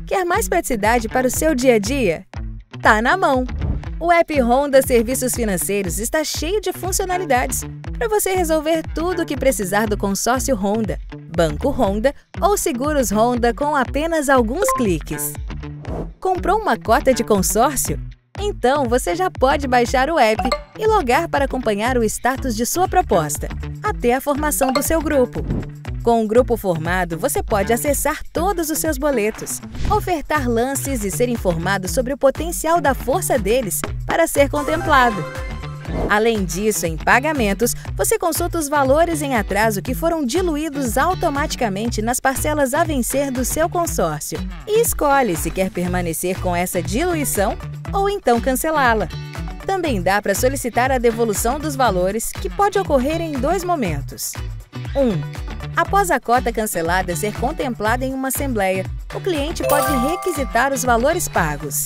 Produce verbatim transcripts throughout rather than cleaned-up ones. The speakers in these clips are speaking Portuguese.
Quer mais praticidade para o seu dia a dia? Tá na mão! O app Honda Serviços Financeiros está cheio de funcionalidades para você resolver tudo o que precisar do consórcio Honda, Banco Honda ou seguros Honda com apenas alguns cliques. Comprou uma cota de consórcio? Então você já pode baixar o app e logar para acompanhar o status de sua proposta, até a formação do seu grupo. Com o grupo formado, você pode acessar todos os seus boletos, ofertar lances e ser informado sobre o potencial da força deles para ser contemplado. Além disso, em pagamentos, você consulta os valores em atraso que foram diluídos automaticamente nas parcelas a vencer do seu consórcio e escolhe se quer permanecer com essa diluição ou então cancelá-la. Também dá para solicitar a devolução dos valores, que pode ocorrer em dois momentos. um. Após a cota cancelada ser contemplada em uma assembleia, o cliente pode requisitar os valores pagos.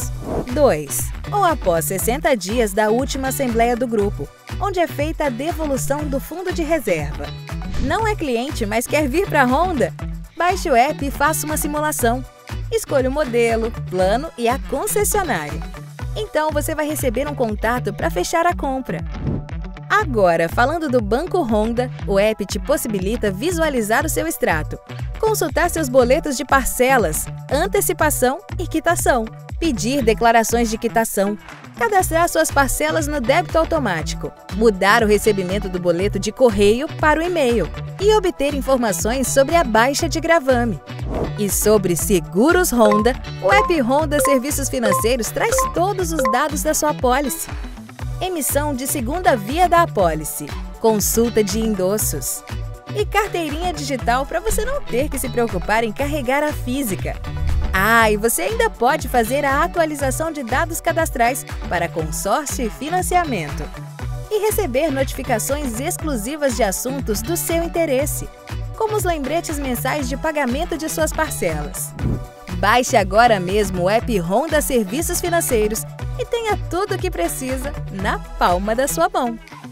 dois. Ou após sessenta dias da última assembleia do grupo, onde é feita a devolução do fundo de reserva. Não é cliente, mas quer vir para a Honda? Baixe o app e faça uma simulação. Escolha o modelo, plano e a concessionária. Então você vai receber um contato para fechar a compra. Agora, falando do Banco Honda, o app te possibilita visualizar o seu extrato, consultar seus boletos de parcelas, antecipação e quitação, pedir declarações de quitação, cadastrar suas parcelas no débito automático, mudar o recebimento do boleto de correio para o e-mail e obter informações sobre a baixa de gravame. E sobre seguros Honda, o app Honda Serviços Financeiros traz todos os dados da sua apólice. Emissão de segunda via da apólice, consulta de endossos e carteirinha digital para você não ter que se preocupar em carregar a física. Ah, e você ainda pode fazer a atualização de dados cadastrais para consórcio e financiamento e receber notificações exclusivas de assuntos do seu interesse, como os lembretes mensais de pagamento de suas parcelas. Baixe agora mesmo o app Honda Serviços Financeiros e tenha tudo o que precisa na palma da sua mão.